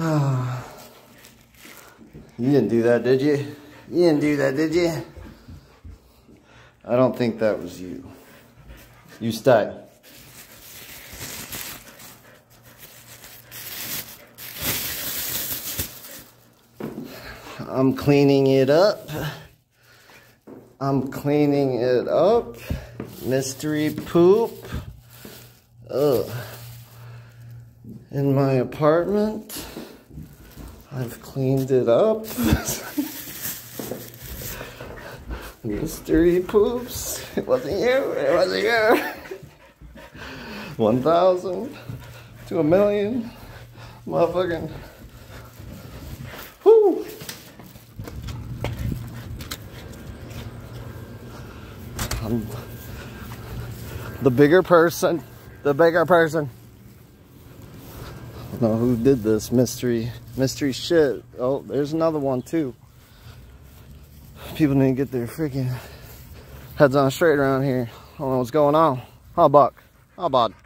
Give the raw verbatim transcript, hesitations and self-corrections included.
You didn't do that, did you? You didn't do that, did you? I don't think that was you. You stay. I'm cleaning it up. I'm cleaning it up. Mystery poop. Ugh. In my apartment. I've cleaned it up. Mystery poops. It wasn't you. It wasn't you. One thousand to a million. Motherfucking. Whoo. I'm the bigger person. The bigger person. I don't know who did this mystery mystery shit. Oh, there's another one too. People need to get their freaking heads on straight around here. I don't know what's going on. Huh, Buck? How about